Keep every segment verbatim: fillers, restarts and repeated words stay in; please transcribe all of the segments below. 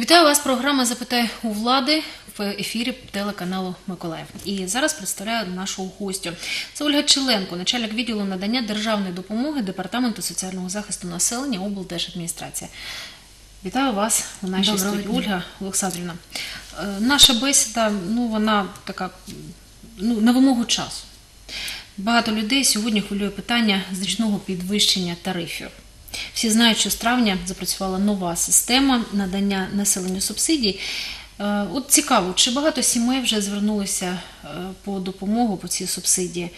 Вітаю вас, програма «Запитай у влади» в ефірі телеканалу «Миколаїв». І зараз представляю нашу гостю. Це Ольга Чиленко, начальник відділу надання державної допомоги Департаменту соціального захисту населення облдержадміністрації. Вітаю вас у нашій студії, Ольга Олександрівна. Наша бесіда, ну, вона така, ну, на вимогу часу. Багато людей сьогодні хвилює питання значного підвищення тарифів. Всі знають, що з травня запрацювала нова система надання населенню субсидій. От цікаво, чи багато сімей вже звернулися по допомогу, по цій субсидії?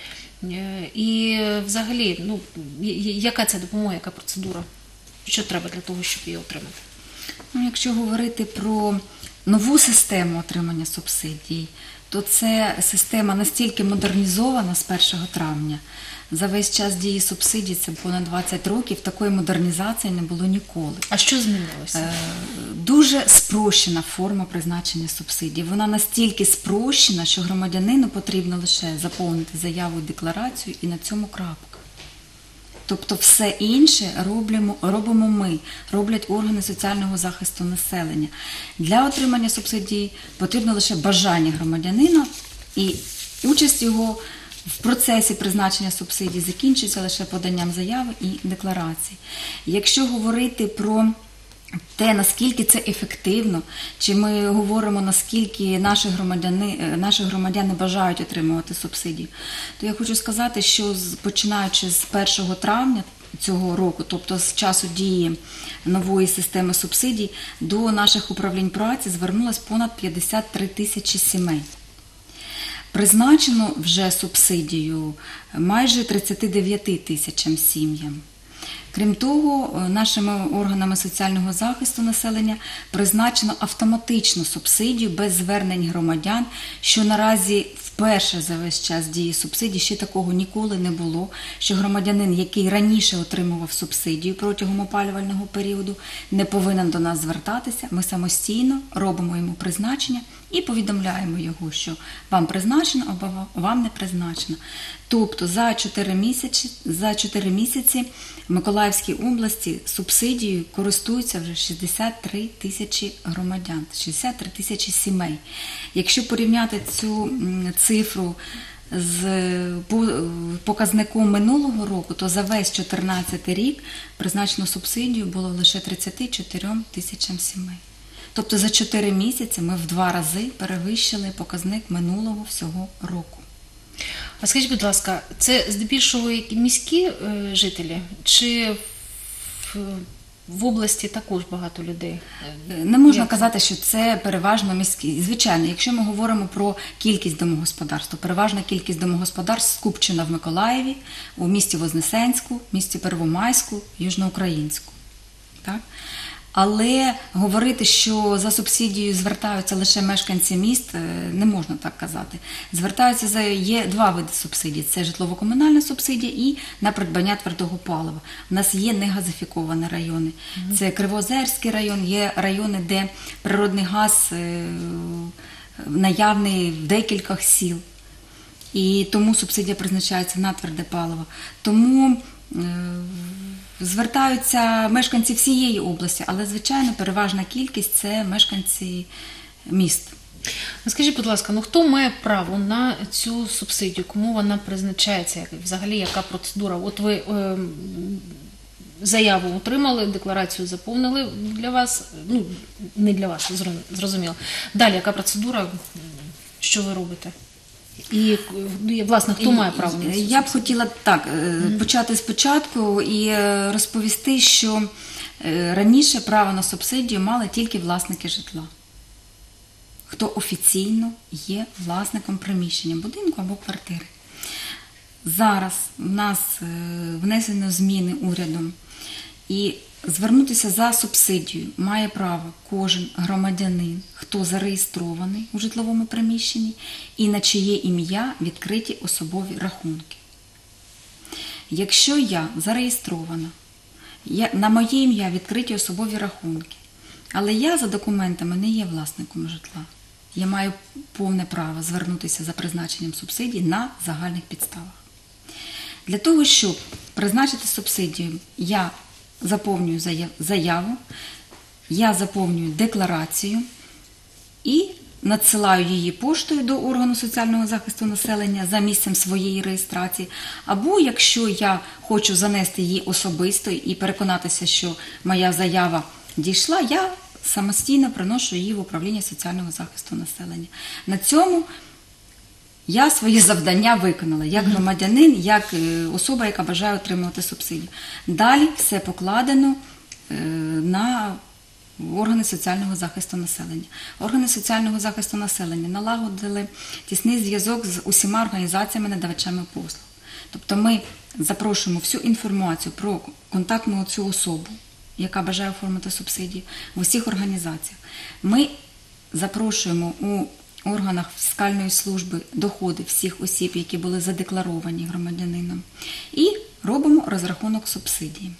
І взагалі, ну, яка ця допомога, яка процедура? Що треба для того, щоб її отримати? Ну, якщо говорити про нову систему отримання субсидій, то це система настільки модернізована з першого травня. За весь час дії субсидій, це понад двадцять років, такої модернізації не було ніколи. А що змінилося? Дуже спрощена форма призначення субсидій. Вона настільки спрощена, що громадянину потрібно лише заповнити заяву і декларацію, і на цьому крапка. Тобто все інше робимо, робимо ми, роблять органи соціального захисту населення. Для отримання субсидій потрібно лише бажання громадянина, і участь його в процесі призначення субсидій закінчується лише поданням заяви і декларації. Якщо говорити про те, наскільки це ефективно, чи ми говоримо, наскільки наші громадяни, наші громадяни бажають отримувати субсидії, то я хочу сказати, що починаючи з першого травня цього року, тобто з часу дії нової системи субсидій, до наших управлінь праці звернулось понад п'ятдесят три тисячі сімей. Призначено вже субсидію майже тридцять дев'ять тисячам сім'ям. Крім того, нашими органами соціального захисту населення призначено автоматичну субсидію без звернень громадян, що наразі вперше за весь час дії субсидій, ще такого ніколи не було, що громадянин, який раніше отримував субсидію протягом опалювального періоду, не повинен до нас звертатися. Ми самостійно робимо йому призначення і повідомляємо його, що вам призначено або вам не призначено. Тобто за чотири місяці, за чотири місяці в Миколаївській області субсидією користуються вже шістдесят три тисячі громадян, шістдесят три тисячі сімей. Якщо порівняти цю цифру з показником минулого року, то за весь чотирнадцятий рік призначено субсидію було лише тридцять чотири тисячам сімей. Тобто за чотири місяці ми в два рази перевищили показник минулого всього року. А скажіть, будь ласка, це здебільшого міські е, жителі, чи в, в області також багато людей? Не можна Як? казати, що це переважно міські. Звичайно, якщо ми говоримо про кількість домогосподарств, то переважна кількість домогосподарств скупчена в Миколаєві, у місті Вознесенську, місті Первомайську, Южноукраїнську. Так? Але говорити, що за субсидією звертаються лише мешканці міст, не можна так казати. Звертаються за є два види субсидій. Це житлово-комунальна субсидія і на придбання твердого палива. У нас є негазифіковані райони. Це Кривоозерський район, є райони, де природний газ наявний в декількох сіл. І тому субсидія призначається на тверде паливо. Тому звертаються мешканці всієї області, але, звичайно, переважна кількість – це мешканці міст. Скажіть, будь ласка, ну хто має право на цю субсидію? Кому вона призначається? Взагалі, яка процедура? От ви е, заяву отримали, декларацію заповнили для вас, ну, не для вас, зрозуміло. Далі, яка процедура, що ви робите? І, власне, хто має право на це? Я б хотіла так почати спочатку і розповісти, що раніше право на субсидію мали тільки власники житла, хто офіційно є власником приміщення, будинку або квартири. Зараз в нас внесено зміни урядом, і звернутися за субсидією має право кожен громадянин, хто зареєстрований у житловому приміщенні і на чиє ім'я відкриті особові рахунки. Якщо я зареєстрована, я, на моє ім'я відкриті особові рахунки, але я за документами не є власником житла, я маю повне право звернутися за призначенням субсидій на загальних підставах. Для того, щоб призначити субсидію, я заповнюю заяву, я заповнюю декларацію і надсилаю її поштою до органу соціального захисту населення за місцем своєї реєстрації, або якщо я хочу занести її особисто і переконатися, що моя заява дійшла, я самостійно приношу її в управління соціального захисту населення. На цьому я свої завдання виконала як громадянин, як особа, яка бажає отримувати субсидію. Далі все покладено на органи соціального захисту населення. Органи соціального захисту населення налагодили тісний зв'язок з усіма організаціями-надавачами послуг. Тобто ми запрошуємо всю інформацію про контактну цю особу, яка бажає оформити субсидію, в усіх організаціях. Ми запрошуємо у органах фіскальної служби доходи всіх осіб, які були задекларовані громадянином, і робимо розрахунок субсидії.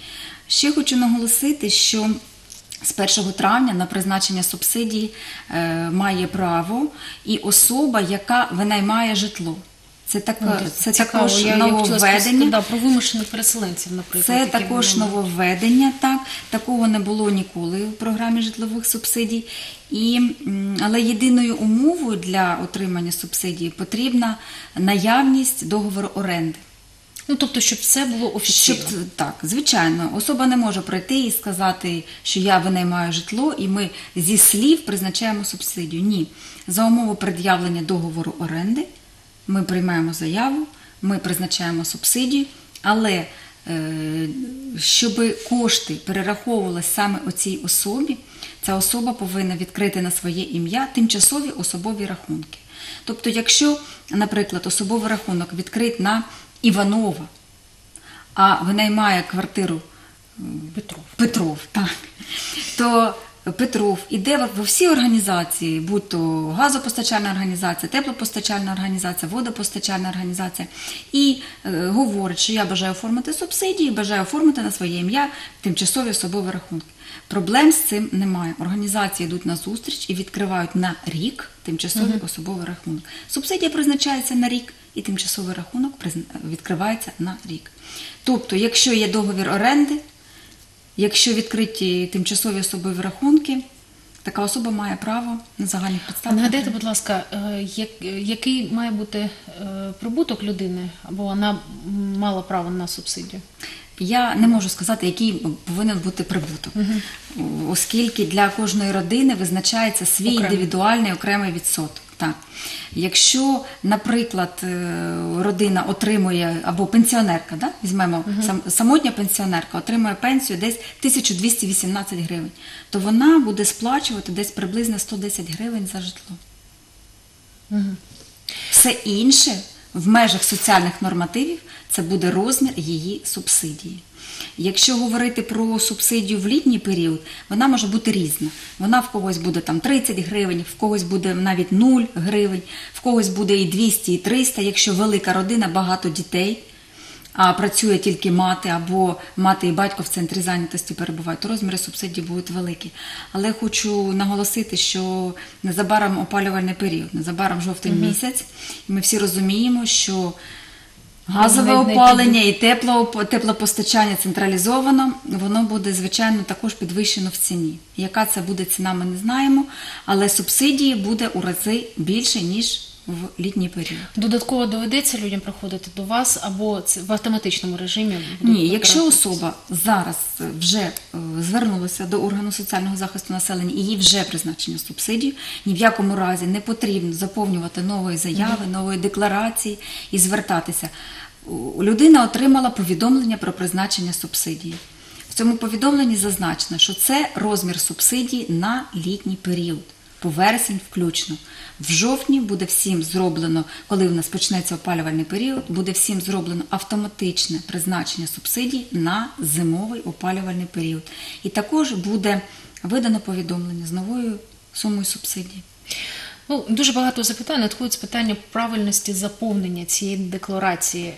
Ще хочу наголосити, що з першого травня на призначення субсидії е, має право і особа, яка винаймає житло. Це, така, це Цікаво, також я, нововведення. Я да, про вимушених переселенців, наприклад. Це також нововведення, так. Такого не було ніколи в програмі житлових субсидій. І, але єдиною умовою для отримання субсидії потрібна наявність договору оренди. Ну, тобто, щоб все було офіційно. Щоб, так, звичайно. Особа не може прийти і сказати, що я винаймаю житло, і ми зі слів призначаємо субсидію. Ні. За умови пред'явлення договору оренди ми приймаємо заяву, ми призначаємо субсидію, але е, щоб кошти перераховувалися саме оцій особі, ця особа повинна відкрити на своє ім'я тимчасові особові рахунки. Тобто, якщо, наприклад, особовий рахунок відкрит на Іванова, а винаймає квартиру Петров, Петров так, то Петров іде во всі організації, будь то газопостачальна організація, теплопостачальна організація, водопостачальна організація, і е, говорить, що я бажаю оформити субсидії, бажаю оформити на своє ім'я тимчасові особові рахунки. Проблем з цим немає. Організації йдуть на зустріч і відкривають на рік тимчасовий uh-huh. особовий рахунок. Субсидія призначається на рік, і тимчасовий рахунок відкривається на рік. Тобто, якщо є договір оренди, якщо відкриті тимчасові особові рахунки, така особа має право на загальних підставах. Нагадайте, будь ласка, який має бути прибуток людини, або вона мала право на субсидію? Я не можу сказати, який повинен бути прибуток, угу. оскільки для кожної родини визначається свій Окремо. індивідуальний окремий відсоток. Так. Якщо, наприклад, родина отримує, або пенсіонерка, да? візьмемо, угу. самотня пенсіонерка отримує пенсію десь тисяча двісті вісімнадцять гривень, то вона буде сплачувати десь приблизно сто десять гривень за житло. Угу. Все інше в межах соціальних нормативів це буде розмір її субсидії. Якщо говорити про субсидію в літній період, вона може бути різна. Вона в когось буде там тридцять гривень, в когось буде навіть нуль гривень, в когось буде і двісті, і триста, якщо велика родина, багато дітей, а працює тільки мати, або мати і батько в центрі зайнятості перебувають, то розміри субсидій будуть великі. Але хочу наголосити, що незабаром опалювальний період, незабаром жовтий угу. місяць, і ми всі розуміємо, що газове опалення і тепло, теплопостачання централізовано, воно буде, звичайно, також підвищено в ціні. Яка це буде ціна, ми не знаємо, але субсидії буде у рази більше, ніж в літній період. Додатково доведеться людям приходити до вас, або це в автоматичному режимі? Ні, якщо особа зараз вже звернулася до органу соціального захисту населення і їй вже призначено субсидію, ні в якому разі не потрібно заповнювати нової заяви, mm-hmm. нової декларації і звертатися. Людина отримала повідомлення про призначення субсидії. В цьому повідомленні зазначено, що це розмір субсидії на літній період, по вересень включно. В жовтні буде всім зроблено, коли в нас почнеться опалювальний період, буде всім зроблено автоматичне призначення субсидій на зимовий опалювальний період. І також буде видано повідомлення з новою сумою субсидій. Ну, дуже багато запитань надходить з питання правильності заповнення цієї декларації.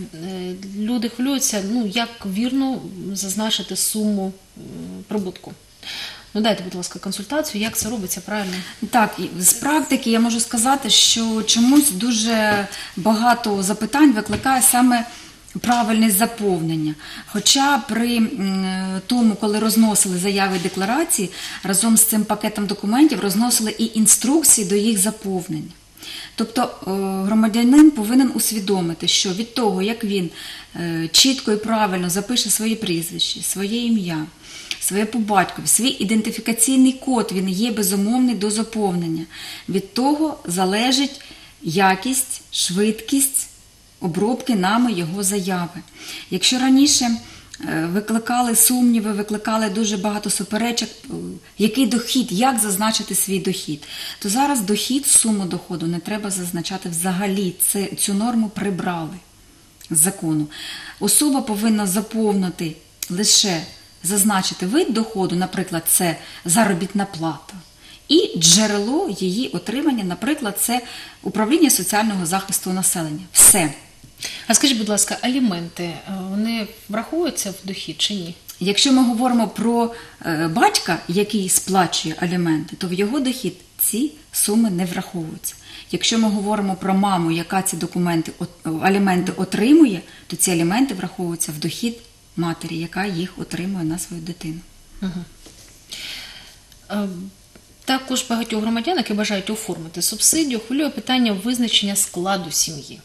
Люди хвилюються, ну, як вірно зазначити суму прибутку. Ну, дайте, будь ласка, консультацію, як це робиться правильно? Так, з практики я можу сказати, що чомусь дуже багато запитань викликає саме правильність заповнення. Хоча при м, тому, коли розносили заяви і декларації, разом з цим пакетом документів розносили і інструкції до їх заповнення. Тобто е, громадянин повинен усвідомити, що від того, як він е, чітко і правильно запише своє прізвище, своє ім'я, своє по батькові, свій ідентифікаційний код, він є безумовний до заповнення. Від того залежить якість, швидкість обробки нами його заяви. Якщо раніше е, викликали сумніви, викликали дуже багато суперечок, е, який дохід, як зазначити свій дохід, то зараз дохід, суму доходу не треба зазначати взагалі. Це, цю норму прибрали з закону. Особа повинна заповнити лише зазначити вид доходу, наприклад, це заробітна плата, і джерело її отримання, наприклад, це управління соціального захисту населення. Все. А скажіть, будь ласка, аліменти, е, вони враховуються в дохід чи ні? Якщо ми говоримо про е, батька, який сплачує аліменти, то в його дохід ці суми не враховуються. Якщо ми говоримо про маму, яка ці документи, от, аліменти отримує, то ці аліменти враховуються в дохід матері, яка їх отримує на свою дитину. Угу. Е, також багатьох громадян, які бажають оформити субсидію, хвилює питання визначення складу сім'ї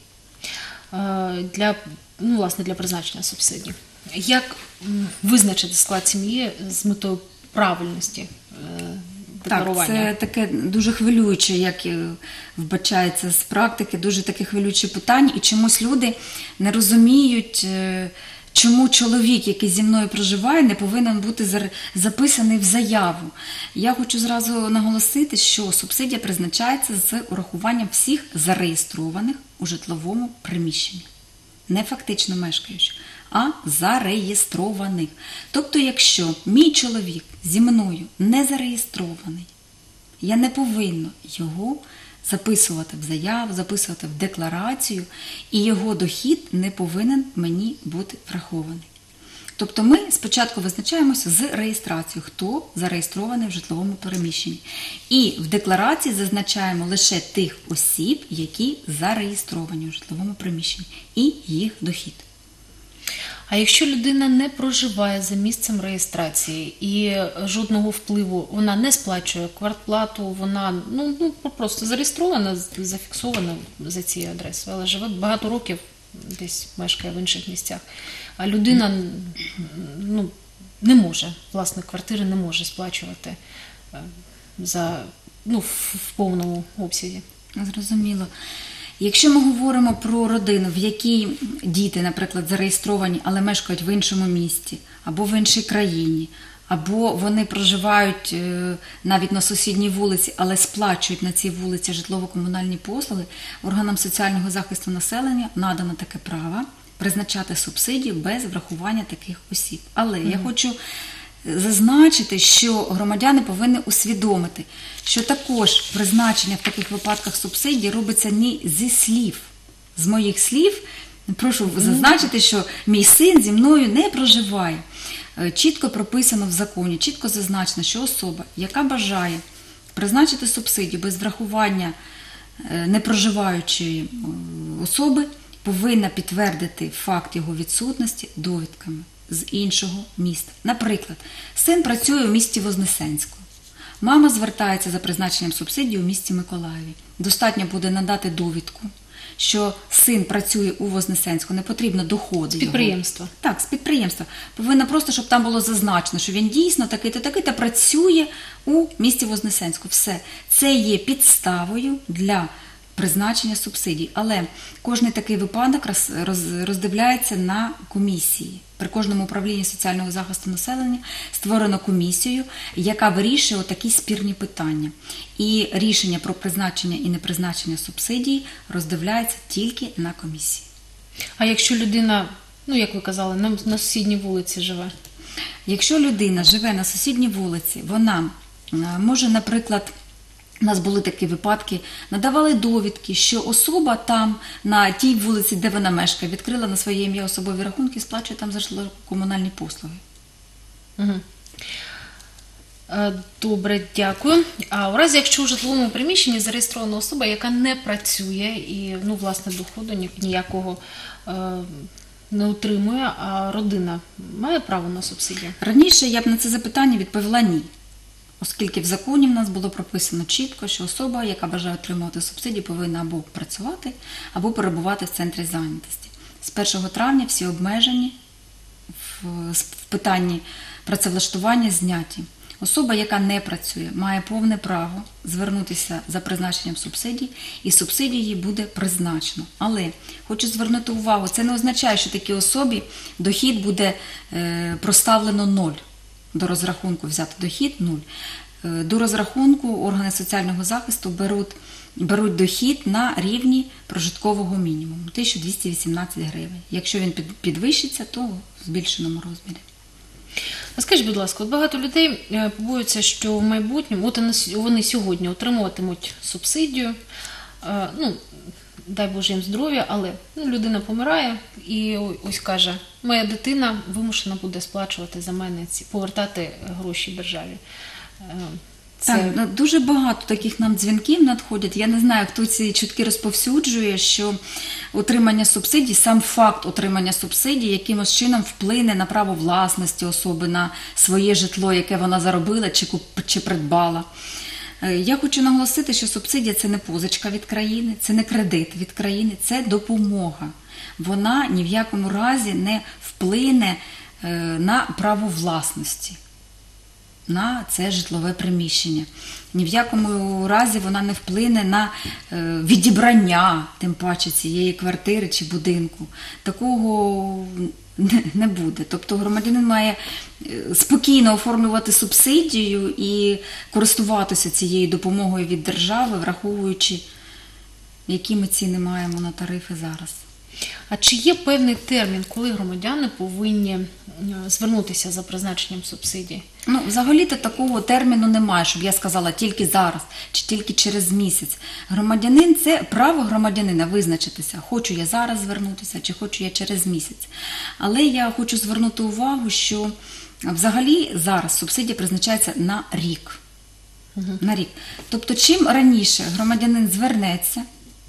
е, для, ну, власне, для призначення субсидії. Як м, визначити склад сім'ї з метою правильності е, декларування? Так, це таке дуже хвилююче, як е, вбачається з практики, дуже таке хвилююче питання, і чомусь люди не розуміють, е, чому чоловік, який зі мною проживає, не повинен бути зар- записаний в заяву. Я хочу зразу наголосити, що субсидія призначається з урахуванням всіх зареєстрованих у житловому приміщенні. Не фактично мешкаючих, а зареєстрованих. Тобто, якщо мій чоловік зі мною не зареєстрований, я не повинна його записувати в заяву, записувати в декларацію, і його дохід не повинен мені бути врахований. Тобто ми спочатку визначаємося з реєстрацією, хто зареєстрований в житловому переміщенні. І в декларації зазначаємо лише тих осіб, які зареєстровані в житловому приміщенні, і їх дохід. А якщо людина не проживає за місцем реєстрації і жодного впливу, вона не сплачує квартплату, вона ну, ну просто зареєстрована, зафіксована за цією адресою, але живе багато років, десь мешкає в інших місцях, а людина ну, не може, власник квартири не може сплачувати за, ну, в, в повному обсязі. Зрозуміло. Якщо ми говоримо про родину, в якій діти, наприклад, зареєстровані, але мешкають в іншому місті, або в іншій країні, або вони проживають навіть на сусідній вулиці, але сплачують на цій вулиці житлово-комунальні послуги, органам соціального захисту населення надано таке право призначати субсидію без врахування таких осіб. Але mm-hmm. я хочу зазначити, що громадяни повинні усвідомити, що також призначення в таких випадках субсидій робиться не зі слів. З моїх слів, прошу зазначити, що мій син зі мною не проживає. Чітко прописано в законі, чітко зазначено, що особа, яка бажає призначити субсидію без врахування непроживаючої особи, повинна підтвердити факт його відсутності довідками з іншого міста. Наприклад, син працює у місті Вознесенську. Мама звертається за призначенням субсидії у місті Миколаєві. Достатньо буде надати довідку, що син працює у Вознесенську, не потрібно доходи. З підприємства. Його. Так, з підприємства. Повинно просто, щоб там було зазначено, що він дійсно такий-то, такий-то працює у місті Вознесенську. Все. Це є підставою для призначення субсидій. Але кожний такий випадок роздивляється на комісії. При кожному управлінні соціального захисту населення створено комісію, яка вирішує отакі спірні питання. І рішення про призначення і непризначення субсидій роздивляється тільки на комісії. А якщо людина, ну як ви казали, на, на сусідній вулиці живе? Якщо людина живе на сусідній вулиці, вона може, наприклад, у нас були такі випадки, надавали довідки, що особа там, на тій вулиці, де вона мешкає, відкрила на своє ім'я особові рахунки, сплачує там за житлово-комунальні послуги. Угу. Добре, дякую. А у разі, якщо у житловому приміщенні зареєстрована особа, яка не працює і, ну, власне, доходу ніякого не утримує, а родина має право на субсидію? Раніше я б на це запитання відповіла ні. Оскільки в законі в нас було прописано чітко, що особа, яка бажає отримувати субсидії, повинна або працювати, або перебувати в центрі зайнятості. З першого травня всі обмежені в, в питанні працевлаштування зняті. Особа, яка не працює, має повне право звернутися за призначенням субсидій, і субсидію їй буде призначено. Але хочу звернути увагу, це не означає, що такій особі дохід буде е, проставлено ноль. До розрахунку взяти дохід – нуль. Е, До розрахунку органи соціального захисту беруть, беруть дохід на рівні прожиткового мінімуму – тисяча двісті вісімнадцять гривень. Якщо він під- підвищиться, то в збільшеному розмірі. А скажіть, будь ласка, от багато людей е, побоюються, що в майбутньому, от вони с- вони сьогодні отримуватимуть субсидію, е, ну, дай Боже їм здоров'я, але ну, людина помирає і о- ось каже, моя дитина вимушена буде сплачувати за мене ці, повертати гроші державі. Е, Це... Так, ну, дуже багато таких нам дзвінків надходять. Я не знаю, хто ці чутки розповсюджує, що отримання субсидій, сам факт отримання субсидій якимось чином вплине на право власності особи, на своє житло, яке вона заробила чи, куп... чи придбала. Е, Я хочу наголосити, що субсидія – це не позичка від країни, це не кредит від країни, це допомога. Вона ні в якому разі не вплине е, на право власності, на це житлове приміщення. Ні в якому разі вона не вплине на е, відібрання, тим паче, цієї квартири чи будинку. Такого не, не буде. Тобто громадянин має е, спокійно оформлювати субсидію і користуватися цією допомогою від держави, враховуючи, які ми ціни маємо на тарифи зараз. А чи є певний термін, коли громадяни повинні е, звернутися за призначенням субсидій? Ну, взагалі-то такого терміну немає, щоб я сказала тільки зараз чи тільки через місяць. Громадянин – це право громадянина визначитися, хочу я зараз звернутися чи хочу я через місяць. Але я хочу звернути увагу, що взагалі зараз субсидія призначається на рік. Угу. На рік. Тобто, чим раніше громадянин звернеться,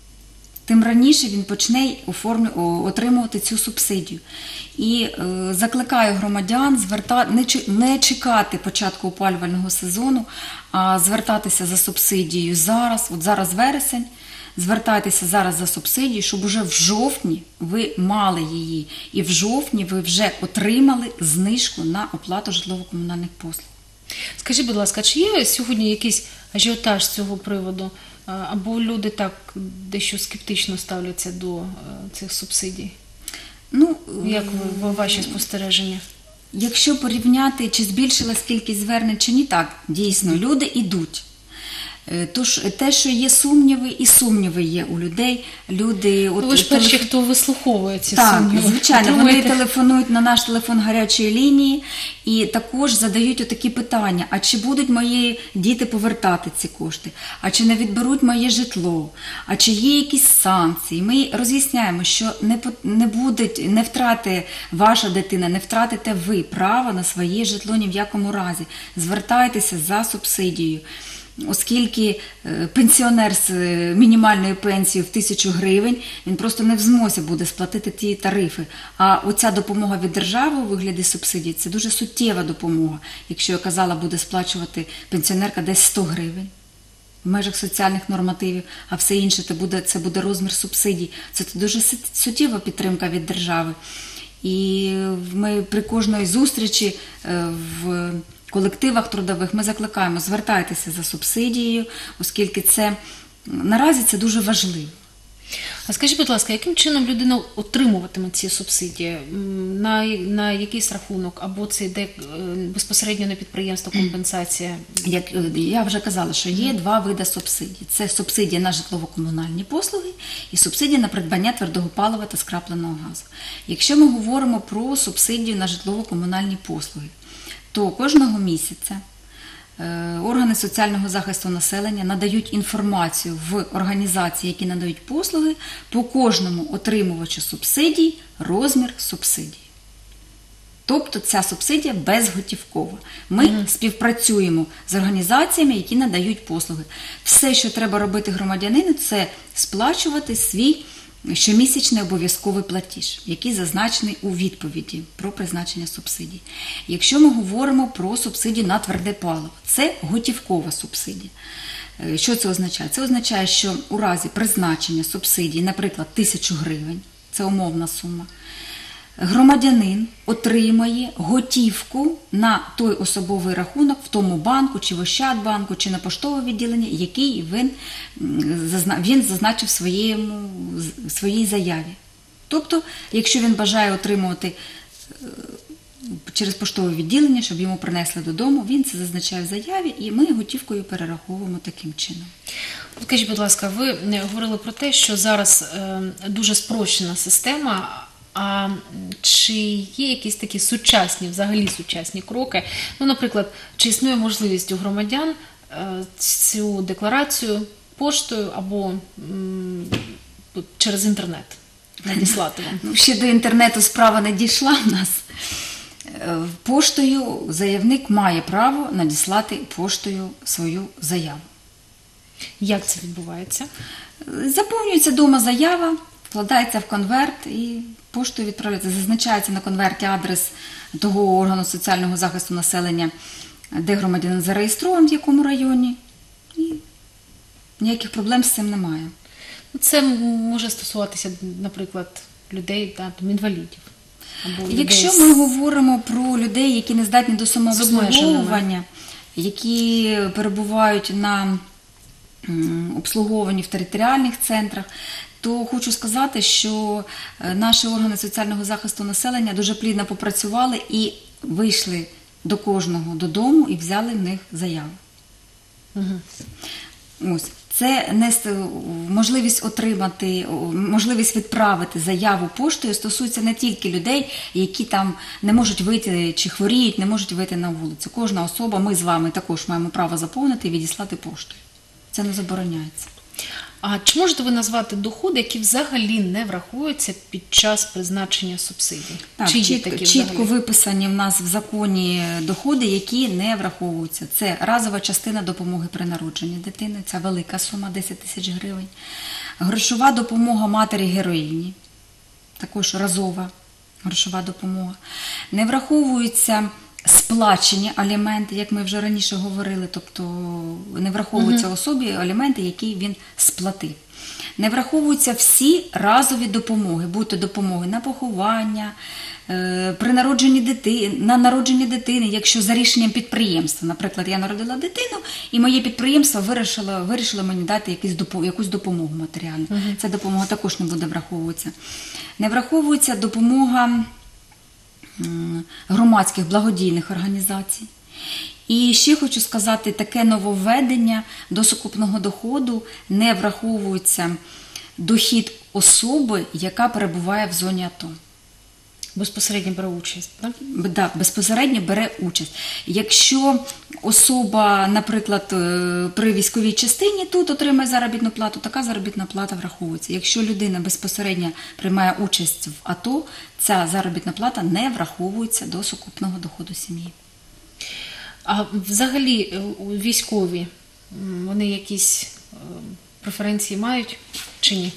тим раніше він почне оформлю- отримувати цю субсидію. І е, закликаю громадян зверта... не, чи... не чекати початку опалювального сезону, а звертатися за субсидією зараз, от зараз вересень, звертайтеся зараз за субсидією, щоб уже в жовтні ви мали її, і в жовтні ви вже отримали знижку на оплату житлово-комунальних послуг. Скажіть, будь ласка, чи є сьогодні якийсь ажіотаж з цього приводу? А, Або люди так дещо скептично ставляться до е, цих субсидій? Ну, Як ви, ваші спостереження? Якщо порівняти, чи збільшилась кількість звернень, чи ні, так, дійсно, люди йдуть. Е, Тож те, що є сумніви, і сумніви є у людей. Люди, от, Ви ж перші, телеф- хто вислуховує ці Так, сумніви. звичайно, вони Отримуєте? телефонують на наш телефон гарячої лінії і також задають отакі питання: а чи будуть мої діти повертати ці кошти? А чи не відберуть моє житло? А чи є якісь санкції? Ми роз'ясняємо, що не, по- не будуть, не втрати ваша дитина, не втратите ви право на своє житло ні в якому разі. Звертайтеся за субсидією. Оскільки е, пенсіонер з е, мінімальною пенсією в тисячу гривень, він просто не в змозі буде сплатити ті тарифи. А оця допомога від держави у вигляді субсидій – це дуже суттєва допомога. Якщо я казала, буде сплачувати пенсіонерка десь сто гривень в межах соціальних нормативів, а все інше це буде, це буде розмір субсидій. Це дуже суттєва підтримка від держави. І ми при кожної зустрічі е, в колективах трудових ми закликаємо: звертайтеся за субсидією, оскільки це наразі це дуже важливо. А скажіть, будь ласка, яким чином людина отримуватиме ці субсидії? М, На, на якийсь рахунок? Або це йде е, безпосередньо на підприємство компенсація? Як е, я вже казала, що є два види субсидій. Це субсидія на житлово-комунальні послуги і субсидія на придбання твердого палива та скрапленого газу. Якщо ми говоримо про субсидію на житлово-комунальні послуги, то кожного місяця е, органи соціального захисту населення надають інформацію в організації, які надають послуги, по кожному отримувачу субсидій розмір субсидій. Тобто ця субсидія безготівкова. Ми mm-hmm. співпрацюємо з організаціями, які надають послуги. Все, що треба робити громадянину, це сплачувати свій щомісячний обов'язковий платіж, який зазначений у відповіді про призначення субсидій. Якщо ми говоримо про субсидію на тверде паливо, це готівкова субсидія. Що це означає? Це означає, що у разі призначення субсидії, наприклад, тисячу гривень, це умовна сума, громадянин отримає готівку на той особовий рахунок в тому банку, чи в Ощадбанку, чи на поштове відділення, який він, він зазначив в своєму, в своїй заяві. Тобто, якщо він бажає отримувати через поштове відділення, щоб йому принесли додому, він це зазначає в заяві, і ми готівкою перераховуємо таким чином. Скажіть, будь ласка, ви говорили про те, що зараз е, дуже спрощена система. А чи є якісь такі сучасні, взагалі сучасні кроки? Ну, наприклад, чи існує можливість у громадян е, цю декларацію поштою або м, через інтернет надіслати вам? Ну, ще до інтернету справа не дійшла в нас. Поштою заявник має право надіслати поштою свою заяву. Як це відбувається? Заповнюється вдома заява, вкладається в конверт і поштою відправляється. Зазначається на конверті адрес того органу соціального захисту населення, де громадянин зареєстрований, в якому районі. І ніяких проблем з цим немає. Це може стосуватися, наприклад, людей, та, там, інвалідів. Або Якщо людей ми говоримо про людей, які не здатні до самообслуговування, обмеженими. які перебувають на обслуговуванні в територіальних центрах, то хочу сказати, що наші органи соціального захисту населення дуже плідно попрацювали і вийшли до кожного додому і взяли в них заяву. Угу. Ось. Це не можливість отримати, можливість відправити заяву поштою стосується не тільки людей, які там не можуть вийти чи хворіють, не можуть вийти на вулицю. Кожна особа, ми з вами також маємо право заповнити і відіслати поштою. Це не забороняється. А чи можете ви назвати доходи, які взагалі не враховуються під час призначення субсидій? Так, чи є чітко, такі чітко взагалі? виписані в нас в законі доходи, які не враховуються. Це разова частина допомоги при народженні дитини, це велика сума десять тисяч гривень. Грошова допомога матері-героїні, також разова грошова допомога. Не враховуються сплачені аліменти, як ми вже раніше говорили, тобто не враховуються угу. особі аліменти, які він сплатив. Не враховуються всі разові допомоги, будь-то допомоги на поховання, е, при народженні дитини, на народженні дитини, якщо за рішенням підприємства. Наприклад, я народила дитину, і моє підприємство вирішило, вирішило мені дати якусь допомогу, якусь допомогу матеріальну. Угу. Ця допомога також не буде враховуватися. Не враховується допомога громадських благодійних організацій. І ще хочу сказати, таке нововведення до сукупного доходу не враховується дохід особи, яка перебуває в зоні АТО. Безпосередньо бере участь, так? Так, безпосередньо бере участь. Якщо особа, наприклад, при військовій частині тут отримає заробітну плату, така заробітна плата враховується. Якщо людина безпосередньо приймає участь в АТО, ця заробітна плата не враховується до сукупного доходу сім'ї. А взагалі військові, вони якісь преференції мають чи ні?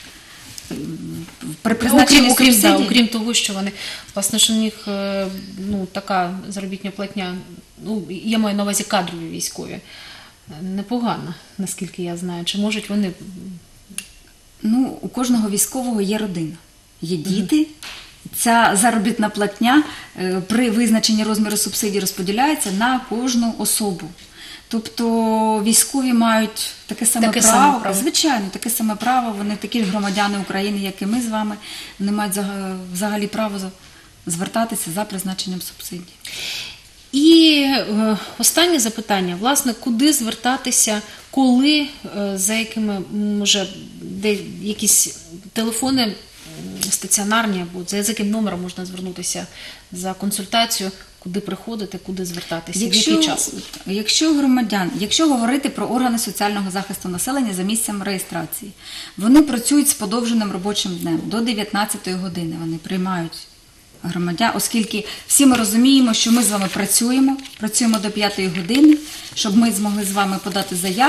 При призначенні окрім, субсидій? да, окрім того, що вони, власне, що в них ну, така заробітна платня, ну, я маю на увазі кадрові військові, непогана, наскільки я знаю. Чи можуть вони... Ну, у кожного військового є родина, є діти. Ця заробітна платня при визначенні розміру субсидій розподіляється на кожну особу. Тобто військові мають таке саме таке право, саме право, звичайно, таке саме право, вони такі ж громадяни України, як і ми з вами, вони мають взагалі право звертатися за призначенням субсидій. І е, останнє запитання, власне, куди звертатися, коли, е, за якими, може, де якісь телефони стаціонарні, або за яким номером можна звернутися за консультацію, куди приходити, куди звертатися, якщо, в який час? Якщо громадян, якщо говорити про органи соціального захисту населення за місцем реєстрації, вони працюють з подовженим робочим днем, до дев'ятнадцятої години вони приймають громадян, оскільки всі ми розуміємо, що ми з вами працюємо, працюємо до п'ятої години, щоб ми змогли з вами подати заяву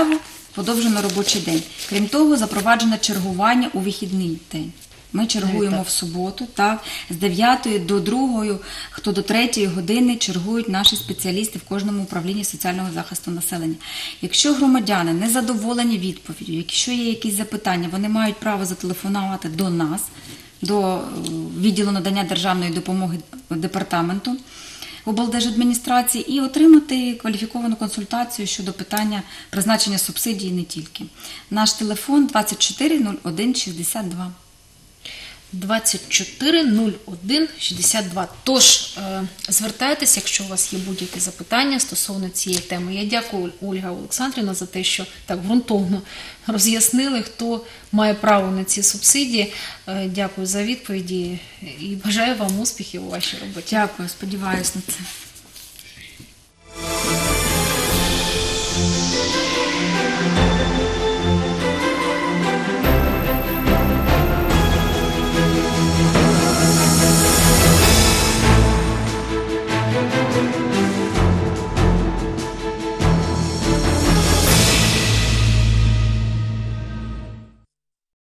подовжено робочий день. Крім того, запроваджено чергування у вихідний день. Ми чергуємо так. в суботу, так, з дев'ятої до другої, хто до третьої години чергують наші спеціалісти в кожному управлінні соціального захисту населення. Якщо громадяни не задоволені відповіддю, якщо є якісь запитання, вони мають право зателефонувати до нас, до е, відділу надання державної допомоги департаменту облдержадміністрації і отримати кваліфіковану консультацію щодо питання призначення субсидії не тільки. Наш телефон двадцять чотири нуль один шістдесят два. двадцять чотири нуль один шістдесят два. Тож, е, звертайтеся, якщо у вас є будь-які запитання стосовно цієї теми. Я дякую, Ольга Олександрівна, за те, що так ґрунтовно роз'яснили, хто має право на ці субсидії. Е, дякую за відповіді і бажаю вам успіхів у вашій роботі. Дякую, сподіваюся на це.